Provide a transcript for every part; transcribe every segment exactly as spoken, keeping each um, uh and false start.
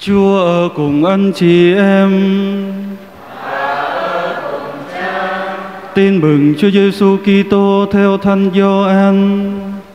Chúa ở cùng anh chị em. Tin mừng Chúa Giêsu Kitô theo Thánh Gioan.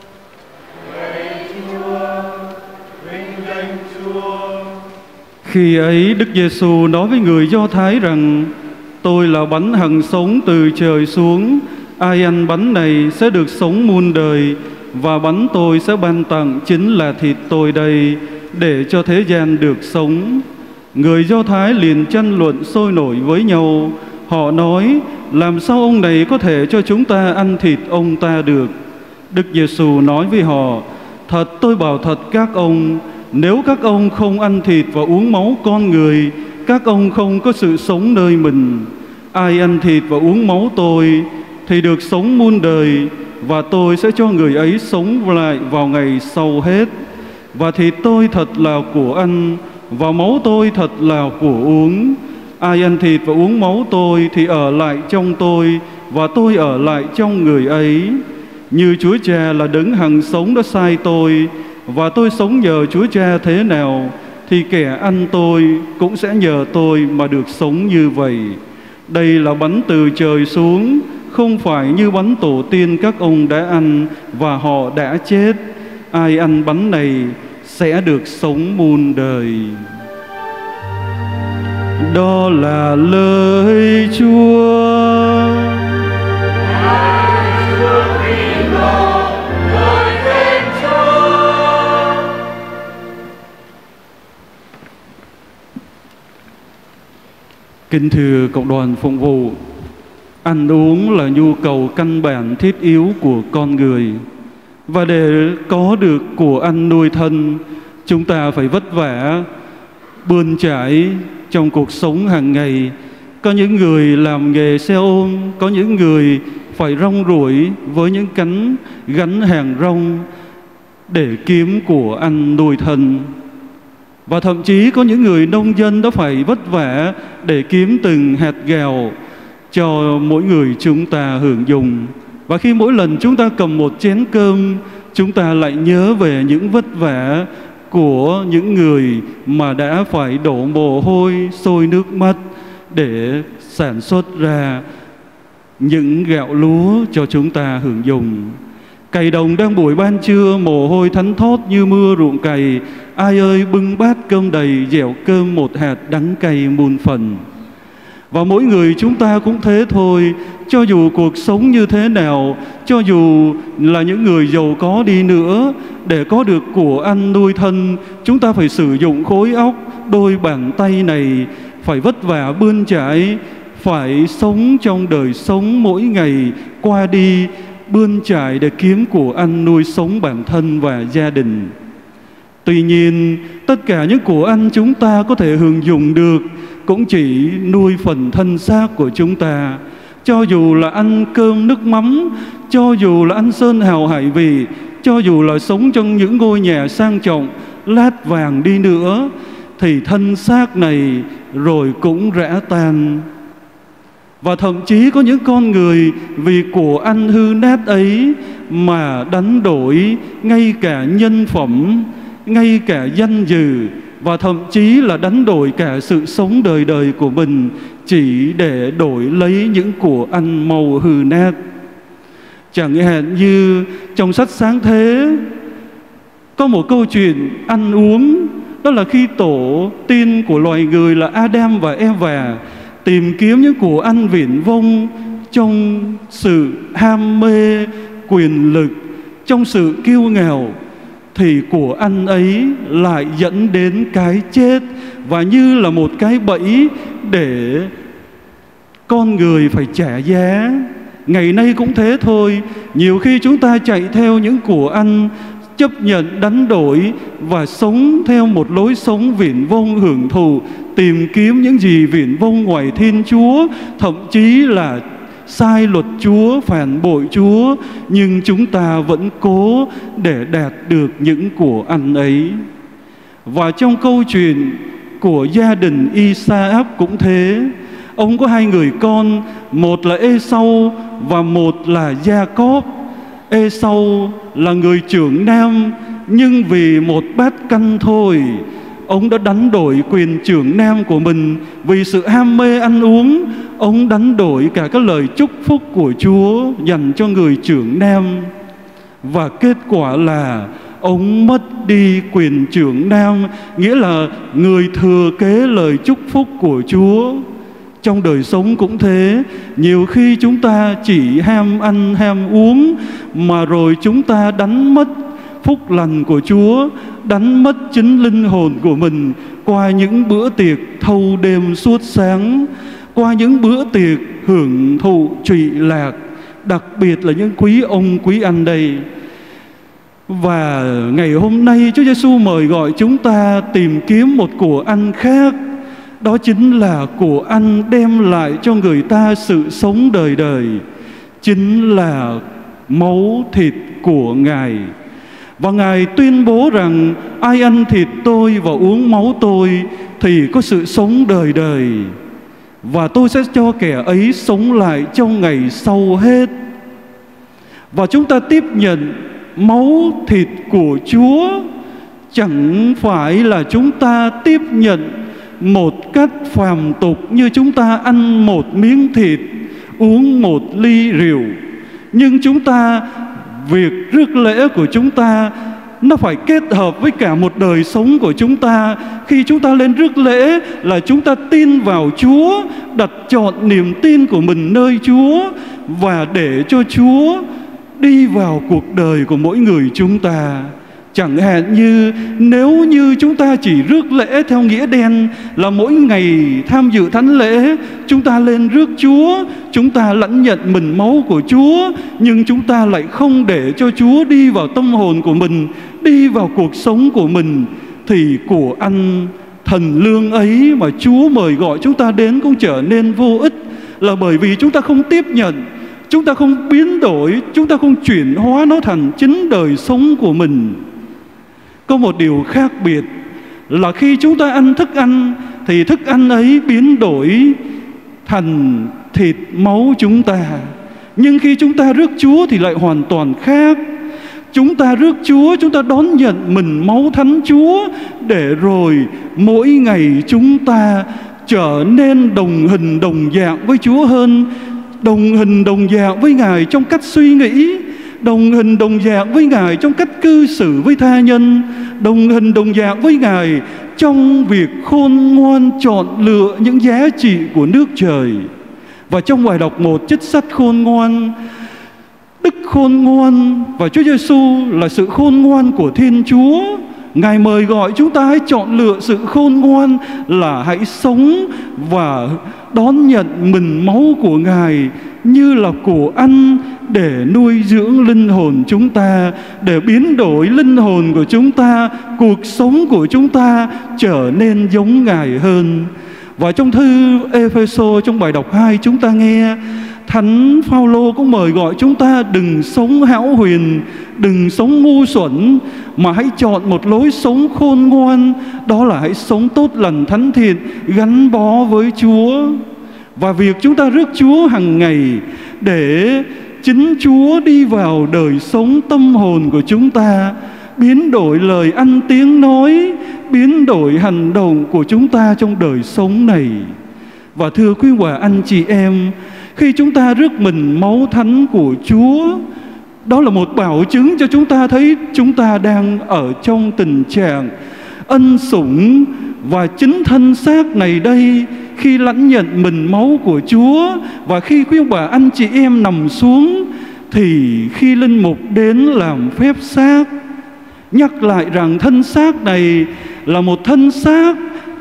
Khi ấy Đức Giêsu nói với người Do Thái rằng: Tôi là bánh hằng sống từ trời xuống. Ai ăn bánh này sẽ được sống muôn đời, và bánh tôi sẽ ban tặng chính là thịt tôi đây, để cho thế gian được sống. Người Do Thái liền tranh luận sôi nổi với nhau. Họ nói: Làm sao ông này có thể cho chúng ta ăn thịt ông ta được? Đức Giêsu nói với họ: Thật tôi bảo thật các ông, nếu các ông không ăn thịt và uống máu con người, các ông không có sự sống nơi mình. Ai ăn thịt và uống máu tôi thì được sống muôn đời, và tôi sẽ cho người ấy sống lại vào ngày sau hết. Và thịt tôi thật là của ăn, và máu tôi thật là của uống. Ai ăn thịt và uống máu tôi thì ở lại trong tôi, và tôi ở lại trong người ấy. Như Chúa Cha là đấng hằng sống đã sai tôi, và tôi sống nhờ Chúa Cha thế nào, thì kẻ ăn tôi cũng sẽ nhờ tôi mà được sống như vậy. Đây là bánh từ trời xuống, không phải như bánh tổ tiên các ông đã ăn và họ đã chết. Ai ăn bánh này sẽ được sống muôn đời. Đó là lời Chúa. Kính thưa cộng đoàn phụng vụ, ăn uống là nhu cầu căn bản thiết yếu của con người. Và để có được của ăn nuôi thân, chúng ta phải vất vả, bươn chải trong cuộc sống hàng ngày. Có những người làm nghề xe ôm, có những người phải rong ruổi với những cánh gánh hàng rong để kiếm của ăn nuôi thân. Và thậm chí có những người nông dân đã phải vất vả để kiếm từng hạt gạo cho mỗi người chúng ta hưởng dùng. Và khi mỗi lần chúng ta cầm một chén cơm, chúng ta lại nhớ về những vất vả của những người mà đã phải đổ mồ hôi, sôi nước mắt để sản xuất ra những gạo lúa cho chúng ta hưởng dùng. Cày đồng đang buổi ban trưa, mồ hôi thánh thót như mưa ruộng cày. Ai ơi bưng bát cơm đầy, dẻo cơm một hạt đắng cay muôn phần. Và mỗi người chúng ta cũng thế thôi. Cho dù cuộc sống như thế nào, cho dù là những người giàu có đi nữa, để có được của ăn nuôi thân, chúng ta phải sử dụng khối óc, đôi bàn tay này, phải vất vả bươn chải, phải sống trong đời sống mỗi ngày qua đi, bươn chải để kiếm của ăn nuôi sống bản thân và gia đình. Tuy nhiên, tất cả những của ăn chúng ta có thể hưởng dụng được cũng chỉ nuôi phần thân xác của chúng ta. Cho dù là ăn cơm nước mắm, cho dù là ăn sơn hào hải vị, cho dù là sống trong những ngôi nhà sang trọng, lát vàng đi nữa, thì thân xác này rồi cũng rã tan. Và thậm chí có những con người vì của ăn hư nát ấy mà đánh đổi ngay cả nhân phẩm, ngay cả danh dự, và thậm chí là đánh đổi cả sự sống đời đời của mình chỉ để đổi lấy những của ăn màu hư nát. Chẳng hạn như trong sách Sáng Thế có một câu chuyện ăn uống. Đó là khi tổ tiên của loài người là Adam và Eva tìm kiếm những của ăn viển vông trong sự ham mê, quyền lực, trong sự kiêu ngạo, thì của ăn ấy lại dẫn đến cái chết, và như là một cái bẫy để con người phải trả giá. Ngày nay cũng thế thôi. Nhiều khi chúng ta chạy theo những của ăn, chấp nhận đánh đổi và sống theo một lối sống viển vông hưởng thụ, tìm kiếm những gì viển vông ngoài Thiên Chúa, thậm chí là sai luật Chúa, phản bội Chúa, nhưng chúng ta vẫn cố để đạt được những của ăn ấy. Và trong câu chuyện của gia đình Isaac cũng thế. Ông có hai người con, một là Ê-sau và một là Gia-cốp. Ê-sau là người trưởng nam, nhưng vì một bát canh thôi ông đã đánh đổi quyền trưởng nam của mình vì sự ham mê ăn uống. Ông đánh đổi cả các lời chúc phúc của Chúa dành cho người trưởng nam. Và kết quả là ông mất đi quyền trưởng nam, nghĩa là người thừa kế lời chúc phúc của Chúa. Trong đời sống cũng thế, nhiều khi chúng ta chỉ ham ăn ham uống mà rồi chúng ta đánh mất phúc lành của Chúa, đánh mất chính linh hồn của mình qua những bữa tiệc thâu đêm suốt sáng, qua những bữa tiệc hưởng thụ trụy lạc, đặc biệt là những quý ông quý anh đây. Và ngày hôm nay Chúa Giêsu mời gọi chúng ta tìm kiếm một của ăn khác. Đó chính là của ăn đem lại cho người ta sự sống đời đời, chính là máu thịt của Ngài. Và Ngài tuyên bố rằng ai ăn thịt tôi và uống máu tôi thì có sự sống đời đời, và tôi sẽ cho kẻ ấy sống lại trong ngày sau hết. Và chúng ta tiếp nhận máu thịt của Chúa chẳng phải là chúng ta tiếp nhận một cách phàm tục như chúng ta ăn một miếng thịt, uống một ly rượu. Nhưng chúng ta, việc rước lễ của chúng ta nó phải kết hợp với cả một đời sống của chúng ta. Khi chúng ta lên rước lễ là chúng ta tin vào Chúa, đặt trọn niềm tin của mình nơi Chúa, và để cho Chúa đi vào cuộc đời của mỗi người chúng ta. Chẳng hạn như nếu như chúng ta chỉ rước lễ theo nghĩa đen là mỗi ngày tham dự thánh lễ chúng ta lên rước Chúa, chúng ta lãnh nhận mình máu của Chúa, nhưng chúng ta lại không để cho Chúa đi vào tâm hồn của mình, đi vào cuộc sống của mình, thì của ăn thần lương ấy mà Chúa mời gọi chúng ta đến cũng trở nên vô ích. Là bởi vì chúng ta không tiếp nhận, chúng ta không biến đổi, chúng ta không chuyển hóa nó thành chính đời sống của mình. Có một điều khác biệt là khi chúng ta ăn thức ăn thì thức ăn ấy biến đổi thành thịt máu chúng ta. Nhưng khi chúng ta rước Chúa thì lại hoàn toàn khác. Chúng ta rước Chúa, chúng ta đón nhận mình máu thánh Chúa, để rồi mỗi ngày chúng ta trở nên đồng hình đồng dạng với Chúa hơn, đồng hình đồng dạng với Ngài trong cách suy nghĩ, đồng hình đồng dạng với Ngài trong cách cư xử với tha nhân, đồng hình đồng dạng với Ngài trong việc khôn ngoan chọn lựa những giá trị của nước trời. Và trong bài đọc một chức sách khôn ngoan, đức khôn ngoan và Chúa Giêsu là sự khôn ngoan của Thiên Chúa. Ngài mời gọi chúng ta hãy chọn lựa sự khôn ngoan, là hãy sống và đón nhận mình máu của Ngài như là của ăn để nuôi dưỡng linh hồn chúng ta, để biến đổi linh hồn của chúng ta, cuộc sống của chúng ta trở nên giống Ngài hơn. Và trong thư Ê-phê-sô trong bài đọc hai chúng ta nghe Thánh Phao-lô cũng mời gọi chúng ta đừng sống hão huyền, đừng sống ngu xuẩn, mà hãy chọn một lối sống khôn ngoan, đó là hãy sống tốt lành thánh thiện, gắn bó với Chúa. Và việc chúng ta rước Chúa hàng ngày để chính Chúa đi vào đời sống tâm hồn của chúng ta, biến đổi lời ăn tiếng nói, biến đổi hành động của chúng ta trong đời sống này. Và thưa quý bà anh chị em, khi chúng ta rước mình máu thánh của Chúa, đó là một bảo chứng cho chúng ta thấy chúng ta đang ở trong tình trạng ân sủng. Và chính thân xác này đây, khi lãnh nhận mình máu của Chúa, và khi quý bà anh chị em nằm xuống, thì khi linh mục đến làm phép xác, nhắc lại rằng thân xác này là một thân xác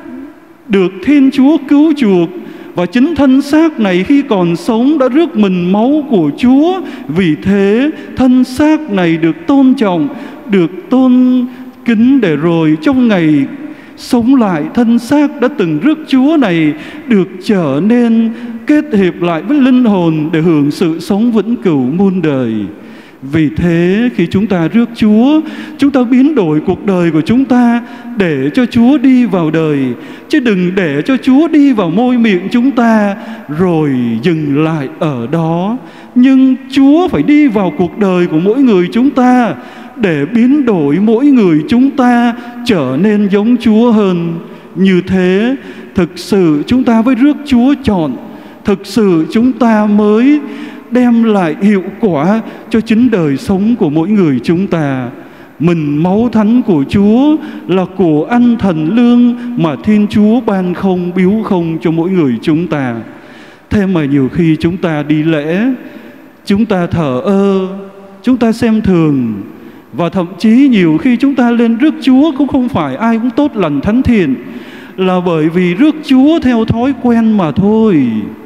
được Thiên Chúa cứu chuộc. Và chính thân xác này khi còn sống đã rước mình máu của Chúa. Vì thế thân xác này được tôn trọng, được tôn kính, để rồi trong ngày sống lại, thân xác đã từng rước Chúa này được trở nên kết hiệp lại với linh hồn để hưởng sự sống vĩnh cửu muôn đời. Vì thế khi chúng ta rước Chúa, chúng ta biến đổi cuộc đời của chúng ta để cho Chúa đi vào đời, chứ đừng để cho Chúa đi vào môi miệng chúng ta rồi dừng lại ở đó. nhưng Chúa phải đi vào cuộc đời của mỗi người chúng ta để biến đổi mỗi người chúng ta trở nên giống Chúa hơn. Như thế, thực sự chúng ta với rước Chúa chọn, thực sự chúng ta mới đem lại hiệu quả cho chính đời sống của mỗi người chúng ta. Mình máu thánh của Chúa là của ăn thần lương mà Thiên Chúa ban không, biếu không cho mỗi người chúng ta. Thế mà nhiều khi chúng ta đi lễ, chúng ta thờ ơ, chúng ta xem thường, và thậm chí nhiều khi chúng ta lên rước Chúa cũng không phải ai cũng tốt lành thánh thiện, là bởi vì rước Chúa theo thói quen mà thôi,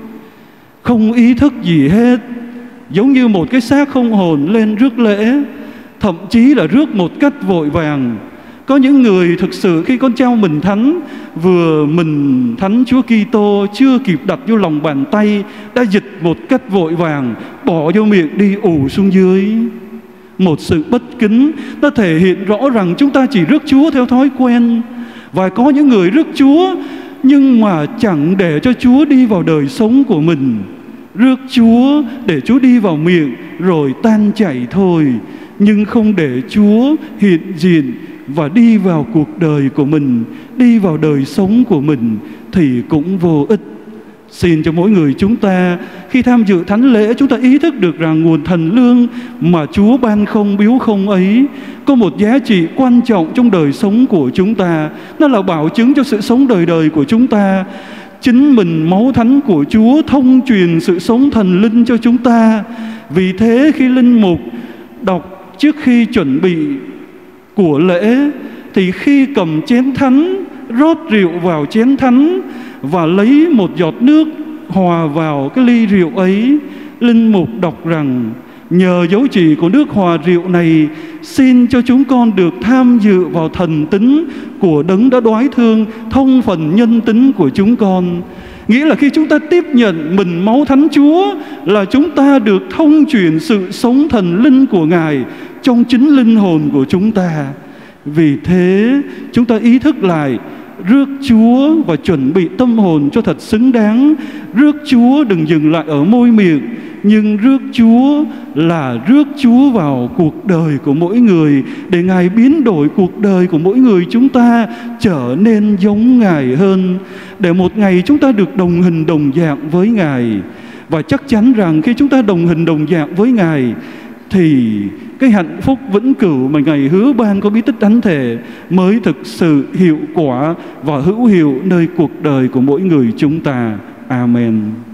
không ý thức gì hết. Giống như một cái xác không hồn lên rước lễ, thậm chí là rước một cách vội vàng. Có những người thực sự khi con trao mình thánh, vừa mình thánh Chúa Kitô chưa kịp đặt vô lòng bàn tay, đã dịch một cách vội vàng, bỏ vô miệng đi ù xuống dưới. Một sự bất kính, nó thể hiện rõ rằng chúng ta chỉ rước Chúa theo thói quen. Và có những người rước Chúa nhưng mà chẳng để cho Chúa đi vào đời sống của mình. Rước Chúa để Chúa đi vào miệng rồi tan chảy thôi, nhưng không để Chúa hiện diện và đi vào cuộc đời của mình, đi vào đời sống của mình thì cũng vô ích. Xin cho mỗi người chúng ta khi tham dự thánh lễ, chúng ta ý thức được rằng nguồn thần lương mà Chúa ban không, biếu không ấy có một giá trị quan trọng trong đời sống của chúng ta. Nó là bảo chứng cho sự sống đời đời của chúng ta. Chính mình máu thánh của Chúa thông truyền sự sống thần linh cho chúng ta. Vì thế khi linh mục đọc trước khi chuẩn bị của lễ, thì khi cầm chén thánh, rót rượu vào chén thánh và lấy một giọt nước hòa vào cái ly rượu ấy, linh mục đọc rằng: nhờ dấu chỉ của nước hòa rượu này, xin cho chúng con được tham dự vào thần tính của Đấng đã đoái thương, thông phần nhân tính của chúng con. Nghĩa là khi chúng ta tiếp nhận mình máu thánh Chúa, là chúng ta được thông truyền sự sống thần linh của Ngài trong chính linh hồn của chúng ta. Vì thế chúng ta ý thức lại, rước Chúa và chuẩn bị tâm hồn cho thật xứng đáng. Rước Chúa đừng dừng lại ở môi miệng, nhưng rước Chúa là rước Chúa vào cuộc đời của mỗi người, để Ngài biến đổi cuộc đời của mỗi người chúng ta trở nên giống Ngài hơn, để một ngày chúng ta được đồng hình đồng dạng với Ngài. Và chắc chắn rằng khi chúng ta đồng hình đồng dạng với Ngài thì cái hạnh phúc vĩnh cửu mà Ngài hứa ban có bí tích thánh thể mới thực sự hiệu quả và hữu hiệu nơi cuộc đời của mỗi người chúng ta. Amen.